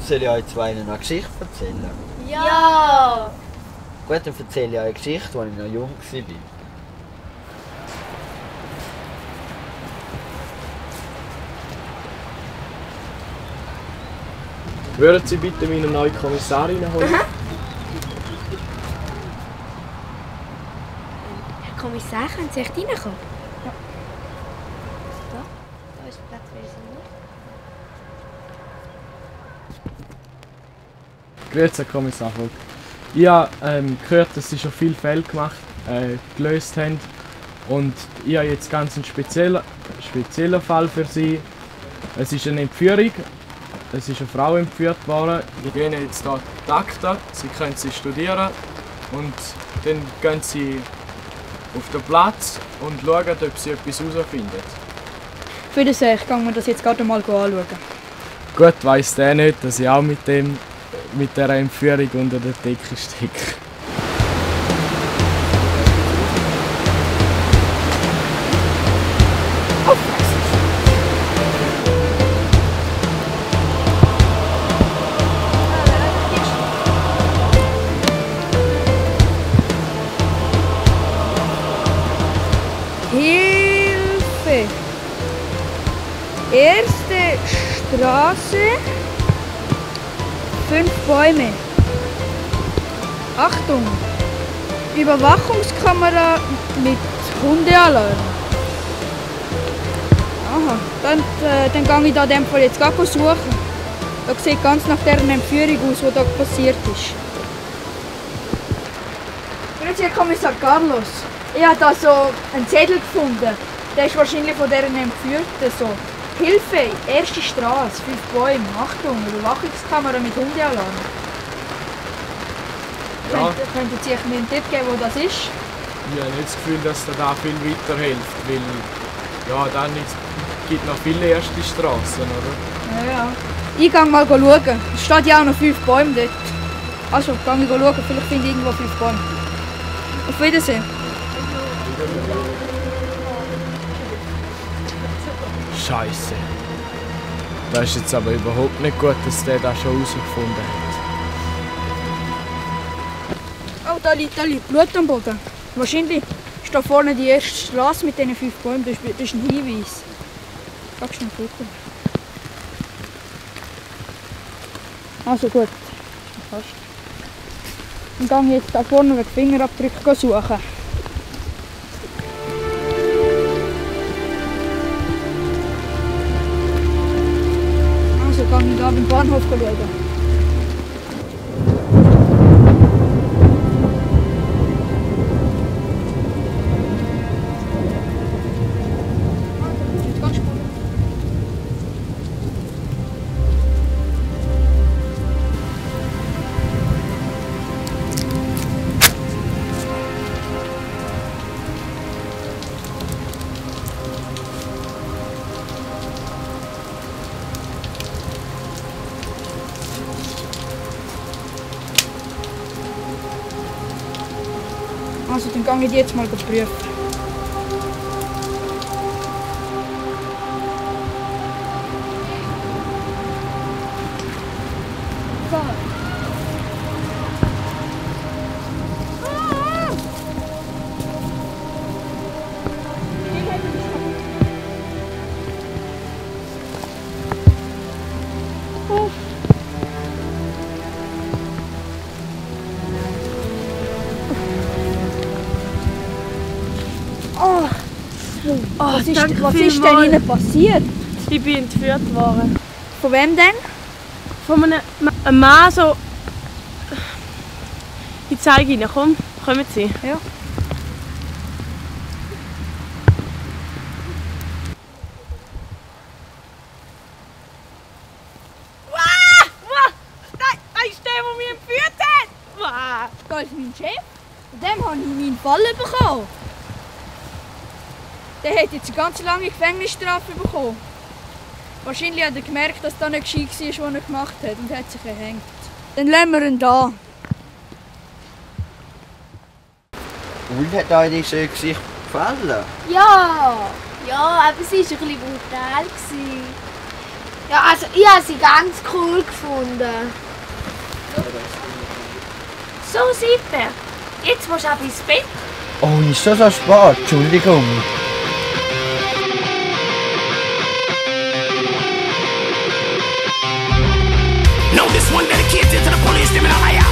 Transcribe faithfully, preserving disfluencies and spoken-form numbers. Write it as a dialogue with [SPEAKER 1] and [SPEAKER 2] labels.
[SPEAKER 1] Soll ich euch zwei eine Geschichte erzählen?
[SPEAKER 2] Ja!
[SPEAKER 1] Gut, dann erzähle ich euch eine Geschichte, als ich noch jung war.
[SPEAKER 3] Würden Sie bitte meine neue Kommissarin holen?
[SPEAKER 2] Herr Kommissar, können Sie echt reinkommen? Ja. Da, da ist Platz für Sie.
[SPEAKER 3] Grüezi, Herr Kommissar Vogt. Ich habe ähm, gehört, dass Sie schon viele Fälle gemacht, äh, gelöst haben. Und ich habe jetzt ganz einen speziellen, speziellen Fall für Sie. Es ist eine Entführung. Es ist eine Frau entführt worden. Ich gebe Ihnen jetzt hier die Akte. Sie können sie studieren. Und dann gehen Sie auf den Platz und schauen, ob Sie etwas herausfinden.
[SPEAKER 4] Für das ich gehe mir das jetzt gerade mal anschauen.
[SPEAKER 3] Gut weiss der nicht, dass ich auch mit, dem, mit dieser Entführung unter der Decke stecke.
[SPEAKER 4] Hilfe! Erste Straße. Fünf Bäume. Achtung! Überwachungskamera mit Hundealarm. Aha, dann, äh, dann gehe ich da in dem Fall jetzt gar suchen. Das sieht ganz nach der Entführung aus, die da passiert ist. Grüezi, Herr Kommissar Carlos. Ich habe da so einen Zettel gefunden. Der ist wahrscheinlich von deren Entführten so. Hilfe, erste Straße, fünf Bäume, Achtung, Überwachungskamera mit Hundealarm.
[SPEAKER 3] Ja.
[SPEAKER 4] Könnt, könnten Sie mir einen Tipp geben, wo das ist?
[SPEAKER 3] Ich habe nicht das Gefühl, dass dir da viel weiterhilft, weil ja, dann gibt es noch viele erste Straßen, oder?
[SPEAKER 4] Ja, ja. Ich gehe mal schauen. Es steht ja auch noch fünf Bäume dort. Also, gehe ich schauen, vielleicht finde ich irgendwo fünf Bäume. Auf Wiedersehen.
[SPEAKER 3] Scheiße. Das ist jetzt aber überhaupt nicht gut, dass der das schon herausgefunden hat.
[SPEAKER 4] Oh, da liegt, da liegt Blut am Boden. Wahrscheinlich ist da vorne die erste Straße mit diesen fünf Bäumen. Das ist, das ist ein Hinweis. Sag schnell gucken. Also gut. Fast. Dann gehe ich jetzt da vorne mit Fingerabdrücken suchen. Also gehe ich da beim Bahnhof schauen. Also dann gehe ich die jetzt mal prüfen. So. Oh. Oh, oh, was ist,
[SPEAKER 2] danke
[SPEAKER 4] was ist denn
[SPEAKER 2] vielmals.
[SPEAKER 4] Ihnen passiert?
[SPEAKER 2] Ich bin entführt worden.
[SPEAKER 4] Von wem denn?
[SPEAKER 2] Von einem, einem Mann so... Ich zeige Ihnen, komm, kommen Sie.
[SPEAKER 4] Ja.
[SPEAKER 2] Wow! Wow! Das, das ist der, der mich entführt hat! Wow!
[SPEAKER 4] Das ist mein Chef. Von dem habe ich meinen Fall bekommen. Der hat jetzt eine ganz lange Gefängnisstrafe bekommen. Wahrscheinlich hat er gemerkt, dass das nicht gescheit war, was er gemacht hat, und hat sich erhängt. Dann lassen wir ihn da.
[SPEAKER 1] Und hat euch diese Geschichte gefallen?
[SPEAKER 5] Ja, ja, aber sie war ein bisschen brutal.
[SPEAKER 2] Ja, also ich habe sie ganz cool gefunden. So, Sipper, jetzt musst du auch ins Bett.
[SPEAKER 1] Oh, ist schon so spät. Entschuldigung.
[SPEAKER 5] Know this one dedicated to the police, them in a higher